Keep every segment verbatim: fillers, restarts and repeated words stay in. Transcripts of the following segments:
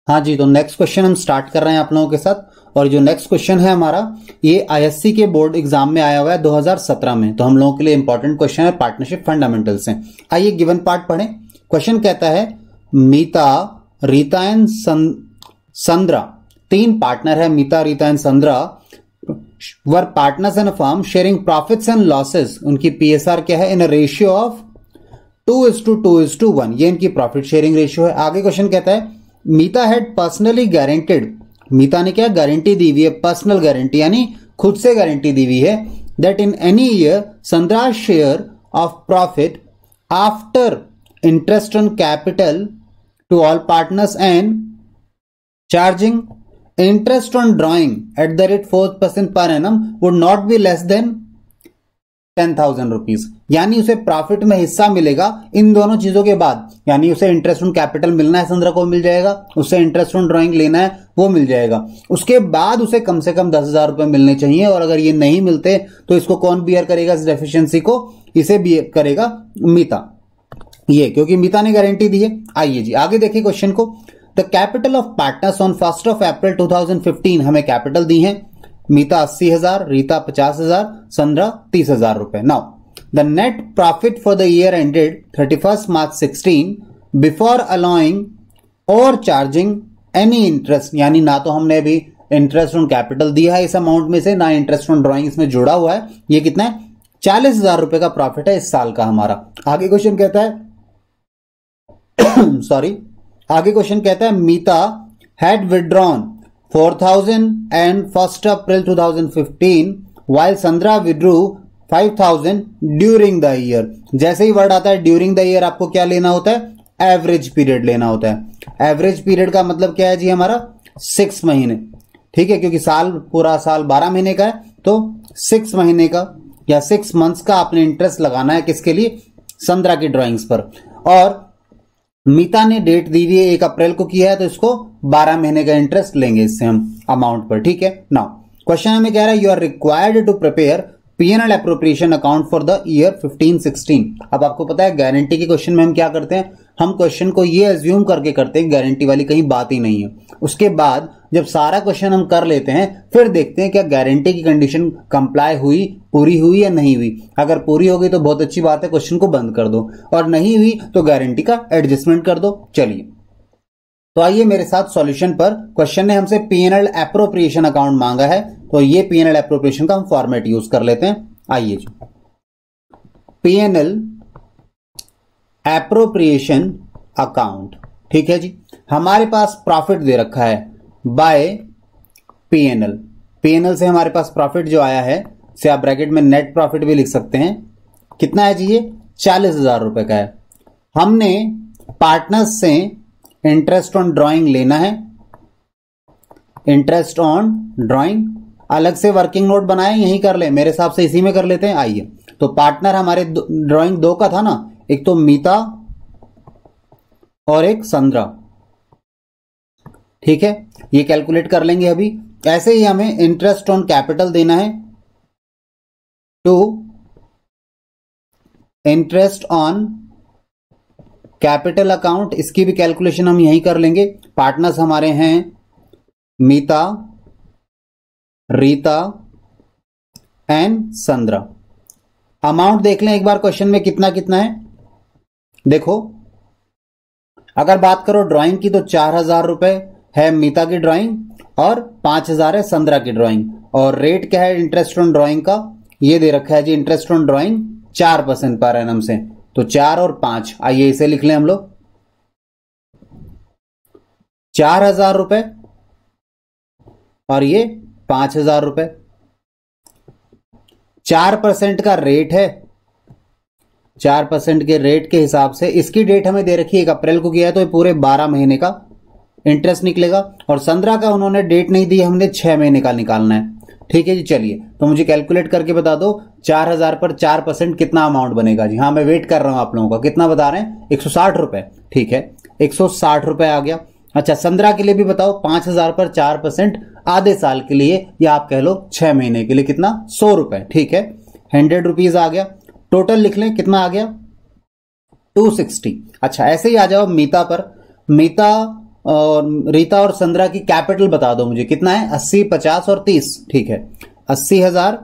हाँ जी, तो next question हम स्टार्ट कर रहे हैं आप लोगों के साथ। और जो नेक्स्ट क्वेश्चन है हमारा, ये आईएससी के बोर्ड एग्जाम में आया हुआ है दो हज़ार सत्रह में, तो हम लोगों के लिए इंपॉर्टेंट क्वेश्चन है, पार्टनरशिप फंडामेंटल्स से। आइए गिवन पार्ट पढ़ें। क्वेश्चन कहता है मीता, रीता एंड संद्रा, तीन पार्टनर है, Meeta, Rita and Sandra, were partners in a firm sharing profits and losses. उनकी पीएसआर क्या है? In a ratio of two is to two is to one, ये इनकी प्रॉफिट शेयरिंग रेशियो है। आगे क्वेश्चन कहता है Meeta had personally guaranteed, Meeta ने क्या गारंटी दी हुई है? पर्सनल गारंटी, यानी खुद से गारंटी दी हुई है, that in any year Sandra share of profit after interest on capital to all partners and charging interest on drawing at the rate four percent per annum would not be less than ten thousand rupees. यानी उसे profit में हिस्सा मिलेगा इन दोनों चीजों के बाद, यानी उसे इंटरेस्ट ऑन कैपिटल मिलना है संद्रा को मिल जाएगा, उसे इंटरेस्ट ऑन ड्राइंग लेना है वो मिल जाएगा, उसके बाद उसे कम से कम दस हजार रुपए मिलने चाहिए। और अगर ये नहीं मिलते तो इसको कौन बियर करेगा इस डेफिशिएंसी को? इसे बियर करेगा मीता, ये क्योंकि मीता ने गारंटी दी है। आइए जी आगे देखिए क्वेश्चन को। The capital of partners on first of April two thousand fifteen, हमें कैपिटल दी है, मीता अस्सी हजार, रीता पचास हजार, संद्रा तीस हजार रुपए। Now the net profit for the year ended thirty first March sixteen before allowing और चार्जिंग एनी इंटरेस्ट, यानी ना तो हमने अभी इंटरेस्ट ऑन कैपिटल दिया है इस अमाउंट में से, ना इंटरेस्ट ऑन ड्राइंग इसमें जुड़ा हुआ है। ये कितना है? चालीस हजार रुपए का प्रॉफिट है इस साल का हमारा। आगे क्वेश्चन कहता है सॉरी आगे क्वेश्चन कहता है Meeta had withdrawn four thousand and first April two thousand fifteen while Sandra withdrew five thousand during the year. जैसे ही वर्ड आता है ड्यूरिंग द ईयर, आपको क्या लेना होता है? एवरेज पीरियड लेना होता है। एवरेज पीरियड का मतलब क्या है जी? हमारा सिक्स महीने, ठीक है, क्योंकि साल पूरा साल बारह महीने का है, तो सिक्स महीने का या सिक्स मंथ्स का आपने इंटरेस्ट लगाना है किसके लिए? संद्रा की ड्राइंग्स पर। और मीता ने डेट दी हुई है एक अप्रैल को किया है, तो इसको बारह महीने का इंटरेस्ट लेंगे इससे हम अमाउंट पर, ठीक है। नाउ क्वेश्चन हमें कह रहा है you are required to prepare P N L appropriation account for the year fifteen sixteen. अब आपको पता है गारंटी के क्वेश्चन में हम क्या करते हैं? हम क्वेश्चन को ये अज्यूम करके करते हैं गारंटी वाली कहीं बात ही नहीं है। उसके बाद जब सारा क्वेश्चन हम कर लेते हैं फिर देखते हैं क्या गारंटी की कंडीशन कंप्लाई हुई, पूरी हुई या नहीं हुई। अगर पूरी हो गई तो बहुत अच्छी बात है, क्वेश्चन को बंद कर दो, और नहीं हुई तो गारंटी का एडजस्टमेंट कर दो। चलिए तो आइए मेरे साथ सॉल्यूशन पर। क्वेश्चन ने हमसे पीएनएल एप्रोप्रिएशन अकाउंट मांगा है, तो ये पीएनएल एप्रोप्रिएशन का हम फॉर्मेट यूज कर लेते हैं। आइए जी, पीएनएल एप्रोप्रिएशन अकाउंट, ठीक है जी। हमारे पास प्रॉफिट दे रखा है बाय पीएनएल, पीएनएल से हमारे पास प्रॉफिट जो आया है से आप ब्रैकेट में नेट प्रॉफिट भी लिख सकते हैं। कितना है जी? ये चालीस हजार रुपए का है। हमने पार्टनर्स से इंटरेस्ट ऑन ड्राइंग लेना है, इंटरेस्ट ऑन ड्राइंग अलग से वर्किंग नोट बनाए, यही कर ले, मेरे हिसाब से इसी में कर लेते हैं। आइए तो पार्टनर हमारे ड्राइंग दो, दो का था ना, एक तो मीता और एक संद्रा, ठीक है, ये कैलकुलेट कर लेंगे अभी। ऐसे ही हमें इंटरेस्ट ऑन कैपिटल देना है to interest on capital account, इसकी भी कैलकुलेशन हम यहीं कर लेंगे। पार्टनर्स हमारे हैं Meeta, Rita and Sandra. Amount देख लें एक बार क्वेश्चन में कितना कितना है। देखो अगर बात करो ड्राइंग की तो चार हजार रुपए है मीता की ड्राइंग और पांच हजार है संद्रा की ड्राइंग। और रेट क्या है इंटरेस्ट ऑन ड्राइंग का? ये दे रखा है जी, इंटरेस्ट ऑन ड्राइंग चार परसेंट पर एनम से, तो चार और पांच, आइए इसे लिख लें हम लोग। चार हजार रुपए और ये पांच हजार रुपए, चार परसेंट का रेट है, चार परसेंट के रेट के हिसाब से इसकी डेट हमें दे रखी है एक अप्रैल को किया है, तो ये पूरे बारह महीने का इंटरेस्ट निकलेगा। और संद्रा का उन्होंने डेट नहीं दी, हमने छह महीने का निकालना है, ठीक है जी। चलिए तो मुझे कैलकुलेट करके बता दो चार हजार पर चार परसेंट कितना अमाउंट बनेगा जी। हाँ मैं वेट कर रहा हूं आप लोगों का, कितना बता रहे हैं? एक सौ साठ रुपए, ठीक है, एक सौ साठ रुपए आ गया। अच्छा संद्रा के लिए भी बताओ, पांच हजार पर चार परसेंट आधे साल के लिए, या आप कह लो छह महीने के लिए, कितना? सौ रुपए, ठीक है, हंड्रेड रुपीज आ गया। टोटल लिख लें कितना आ गया? Two sixty. अच्छा ऐसे ही आ जाओ मीता पर। मीता और रीता और संद्रा की कैपिटल बता दो मुझे, कितना है? अस्सी, पचास और तीस। ठीक है, अस्सी हजार,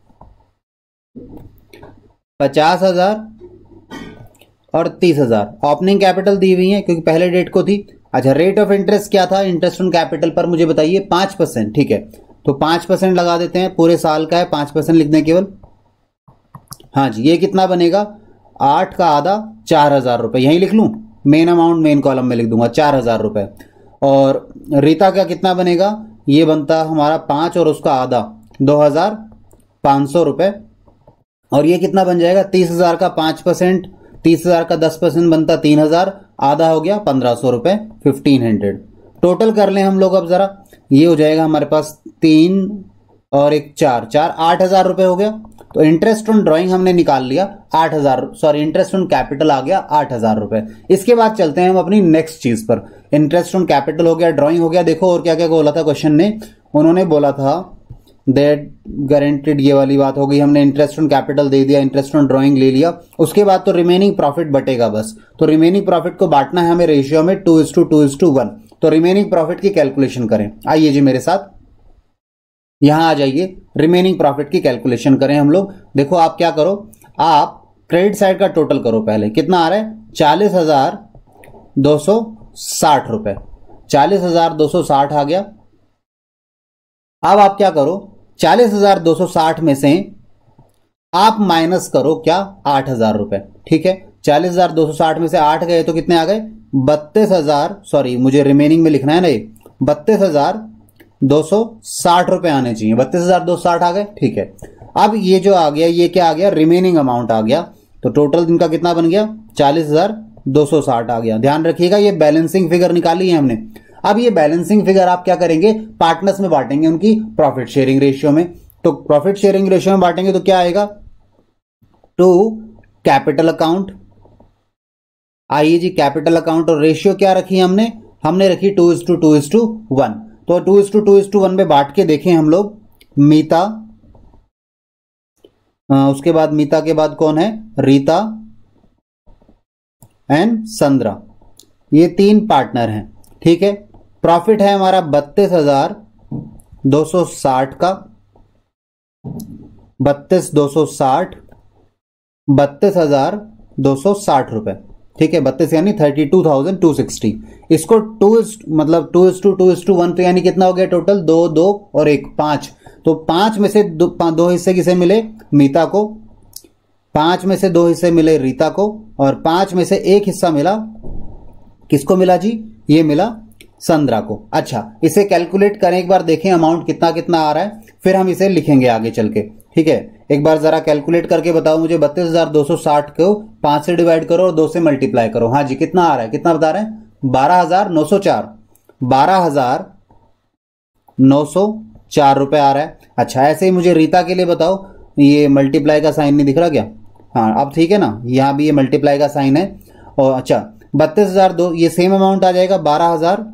पचास हजार और तीस हजार। ओपनिंग कैपिटल दी हुई है क्योंकि पहले डेट को थी। अच्छा, रेट ऑफ इंटरेस्ट क्या था इंटरेस्ट ऑन कैपिटल पर, मुझे बताइए। पांच परसेंट। ठीक है, तो पांच परसेंट लगा देते हैं, पूरे साल का है, पांच परसेंट लिख दें केवल। हाँ जी, ये कितना बनेगा? आठ का आधा, चार हजार रुपए। यही लिख लूं, मेन अमाउंट मेन कॉलम में लिख दूंगा, चार हजार रुपए। और रीता का कितना बनेगा? ये बनता हमारा पांच और उसका आधा, दो हजार पांच सौ रुपए। और ये कितना बन जाएगा? तीस हजार का पांच परसेंट, तीस हजार का दस परसेंट बनता तीन हजार, आधा हो गया पंद्रह सौ रुपए, फिफ्टीन हंड्रेड। टोटल कर लें हम लोग अब जरा, ये हो जाएगा हमारे पास तीन और एक चार, चार आठ हजार रुपए हो गया। तो इंटरेस्ट ऑन ड्राइंग हमने निकाल लिया आठ हजार, सॉरी इंटरेस्ट ऑन कैपिटल आ गया आठ हजार रुपए। इसके बाद चलते हैं हम अपनी नेक्स्ट चीज पर। इंटरेस्ट ऑन कैपिटल हो गया, ड्राइंग हो गया। देखो और क्या क्या बोला था क्वेश्चन ने, उन्होंने बोला था दैट गारंटेड, ये वाली बात हो गई। हमने इंटरेस्ट ऑन कैपिटल दे दिया, इंटरेस्ट ऑन ड्राइंग ले लिया। उसके बाद तो रिमेनिंग प्रॉफिट बटेगा बस। तो रिमेनिंग प्रॉफिट को बांटना है हमें रेशियो में two is to two is to one. तो रिमेनिंग प्रॉफिट की कैलकुलेशन करें। आइए जी मेरे साथ, यहां आ जाइए, रिमेनिंग प्रॉफिट की कैलकुलेशन करें हम लोग। देखो आप क्या करो, आप क्रेडिट साइड का टोटल करो पहले। कितना आ रहा है? चालीस हजार दो सौ साठ रुपए। चालीस हजार दो सौ साठ आ गया। अब आप क्या करो, चालीस हजार दो सौ साठ में से आप माइनस करो क्या? आठ हजार रुपए। ठीक है, चालीस हजार दो सौ साठ में से आठ गए तो कितने आ गए? बत्तीस हजार, सॉरी मुझे रिमेनिंग में लिखना है ना, ये बत्तीस हजार दो सौ साठ रुपए आने चाहिए। बत्तीस हजार दो सौ साठ आ गए। ठीक है, अब ये जो आ गया, ये क्या आ गया? रिमेनिंग अमाउंट आ गया। तो टोटल इनका कितना बन गया? चालीस हजार दो सौ साठ आ गया। ध्यान रखिएगा, ये बैलेंसिंग फिगर निकाली है हमने। अब ये बैलेंसिंग फिगर आप क्या करेंगे? पार्टनर्स में बांटेंगे, उनकी प्रॉफिट शेयरिंग रेशियो में। तो प्रॉफिट शेयरिंग रेशियो में बांटेंगे तो क्या आएगा? To capital account. आइए जी, कैपिटल अकाउंट और रेशियो क्या रखी है हमने? हमने रखी two is to two is to one. तो two is to two is to one में बांट के देखें हम लोग। मीता, आ, उसके बाद मीता के बाद कौन है? रीता एंड संद्रा, ये तीन पार्टनर हैं। ठीक है, प्रॉफिट है हमारा बत्तीस हजार दो सौ साठ का, बत्तीस दो सौ साठ, बत्तीस हजार दो सौ साठ रुपए। ठीक है, बत्तीस यानी thirty two thousand two sixty. इसको टू मतलब two is to two is to one, तो यानी कितना हो गया टोटल? दो दो और एक, पांच। तो पांच में से दो, दो हिस्से किसे मिले? मीता को। पांच में से दो हिस्से मिले रीता को, और पांच में से एक हिस्सा मिला किसको मिला जी? ये मिला संद्रा को। अच्छा, इसे कैलकुलेट करें एक बार, देखें अमाउंट कितना कितना आ रहा है, फिर हम इसे लिखेंगे आगे चल के। ठीक है, एक बार जरा कैलकुलेट करके बताओ मुझे। बत्तीस हजार दो सौ साठ को पांच से डिवाइड करो और दो से मल्टीप्लाई करो। हाँ जी, कितना आ रहा है? कितना बता रहे हैं? बारह हजार नौ सौ चार, बारह हजार नौ सौ चार रुपए आ रहा है। अच्छा, ऐसे ही मुझे रीता के लिए बताओ, ये मल्टीप्लाई का साइन नहीं दिख रहा क्या? हाँ, अब ठीक है ना, यहां भी ये मल्टीप्लाई का साइन है। और अच्छा, बत्तीस हजार दो, ये सेम अमाउंट आ जाएगा बारह हजार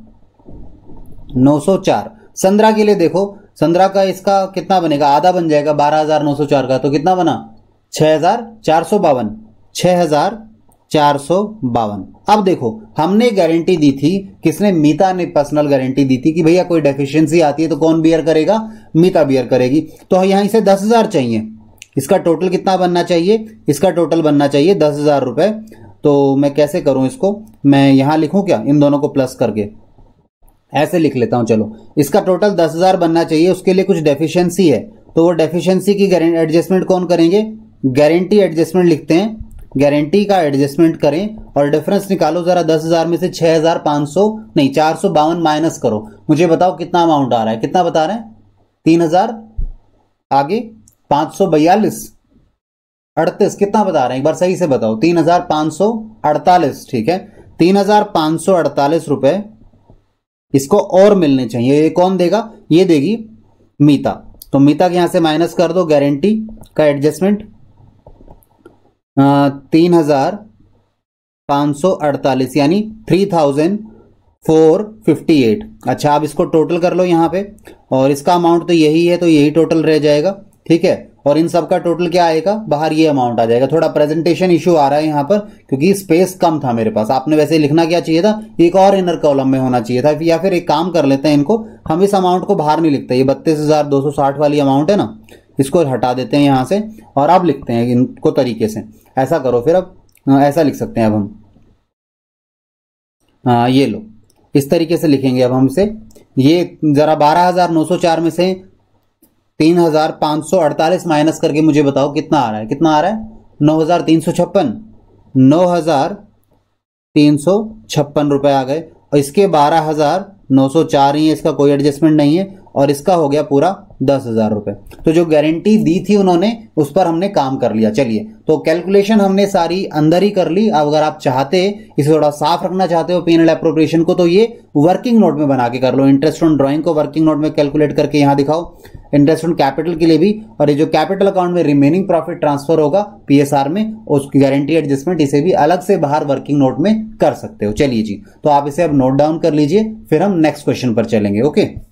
नौ सौ चार। संद्रा के लिए देखो, संद्रा का इसका कितना बनेगा? आधा बन जाएगा बारह हजार नौ सौ चार का, तो कितना बना? छह हजार चार सौ बावन, छह हजार चार सौ बावन। अब देखो, हमने गारंटी दी थी, किसने? मीता ने पर्सनल गारंटी दी थी कि भैया कोई डेफिशिएंसी आती है तो कौन बियर करेगा? मीता बियर करेगी। तो यहां से दस हजार चाहिए। इसका टोटल कितना बनना चाहिए? इसका टोटल बनना चाहिए दस हजार रुपए। तो मैं कैसे करूं इसको? मैं यहां लिखूं क्या, इन दोनों को प्लस करके? ऐसे लिख लेता हूं। चलो, इसका टोटल दस हजार बनना चाहिए, उसके लिए कुछ डेफिशिएंसी है, तो वो डेफिशिएंसी की एडजस्टमेंट कौन करेंगे? गारंटी एडजस्टमेंट लिखते हैं, गारंटी का एडजस्टमेंट करें और डिफरेंस निकालो जरा। दस हजार में से छह हजार पांच सौ नहीं चार सौ बावन माइनस करो, मुझे बताओ कितना अमाउंट आ रहा है? कितना बता रहे हैं? तीन हजार, आगे पांच सौ बयालीस, अड़तीस, कितना बता रहे हैं एक बार सही से बताओ? तीन हजार पांच सौ अड़तालीस। ठीक है, तीन हजार पांच सौ अड़तालीस रुपए इसको और मिलने चाहिए। ये कौन देगा? ये देगी मीता। तो मीता के यहां से माइनस कर दो गारंटी का एडजस्टमेंट, तीन हजार पांच सौ अड़तालीस यानी three thousand four fifty eight. अच्छा, आप इसको टोटल कर लो यहां पे, और इसका अमाउंट तो यही है, तो यही टोटल रह जाएगा। ठीक है, और इन सब का टोटल क्या आएगा, बाहर ये अमाउंट आ जाएगा। थोड़ा प्रेजेंटेशन इशू आ रहा है यहाँ पर क्योंकि स्पेस कम था मेरे पास। आपने वैसे लिखना क्या चाहिए था, एक और इनर कॉलम में होना चाहिए था, या फिर एक काम कर लेते हैं इनको, हम इस अमाउंट को बाहर नहीं लिखते, ये बत्तीस हजार दो सौ साठ वाली अमाउंट है ना, इसको हटा देते हैं यहां से और अब लिखते हैं इनको तरीके से। ऐसा करो फिर, अब ऐसा लिख सकते हैं अब हम, आ, ये लो इस तरीके से लिखेंगे अब हम इसे। ये जरा बारह हजार नौ सौ चार में से तीन हजार पांच सौ अड़तालीस माइनस करके मुझे बताओ कितना आ रहा है, कितना आ रहा है, नौ हजार तीन सौ छप्पन नौ हजार तीन सौ छप्पन रुपए आ गए, और इसके बारह हजार नौ सौ चार ही है, इसका कोई एडजस्टमेंट नहीं है, और इसका हो गया पूरा दस हजार रुपए। तो जो गारंटी दी थी उन्होंने उस पर हमने काम कर लिया। चलिए, तो कैलकुलेशन हमने सारी अंदर ही कर ली। अब अगर आप चाहते इसे थोड़ा साफ रखना चाहते हो पीएनएल एप्रोप्रिएशन को, तो ये वर्किंग नोट में बना के कर लो। इंटरेस्ट ऑन ड्राइंग को वर्किंग नोट में कैलकुलेट करके यहां दिखाओ, इंटरेस्ट ऑन कैपिटल के लिए भी, और ये जो कैपिटल अकाउंट में रिमेनिंग प्रॉफिट ट्रांसफर होगा पीएसआर में, उसकी गारंटी एडजस्टमेंट इसे भी अलग से बाहर वर्किंग नोट में कर सकते हो। चलिए जी, तो आप इसे अब नोट डाउन कर लीजिए, फिर हम नेक्स्ट क्वेश्चन पर चलेंगे। ओके।